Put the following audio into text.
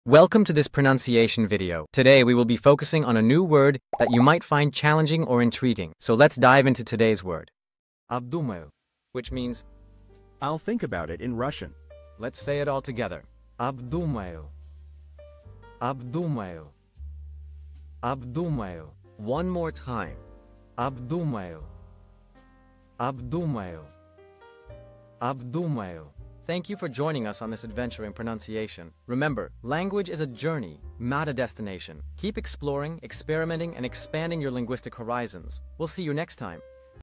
Welcome to this pronunciation video. Today we will be focusing on a new word that you might find challenging or intriguing. So let's dive into today's word. Обдумаю, which means I'll think about it in Russian. let's say it all together. Обдумаю. Обдумаю. Обдумаю. One more time. Обдумаю. Обдумаю. Обдумаю. Thank you for joining us on this adventure in pronunciation. Remember, language is a journey, not a destination. Keep exploring, experimenting, and expanding your linguistic horizons. We'll see you next time.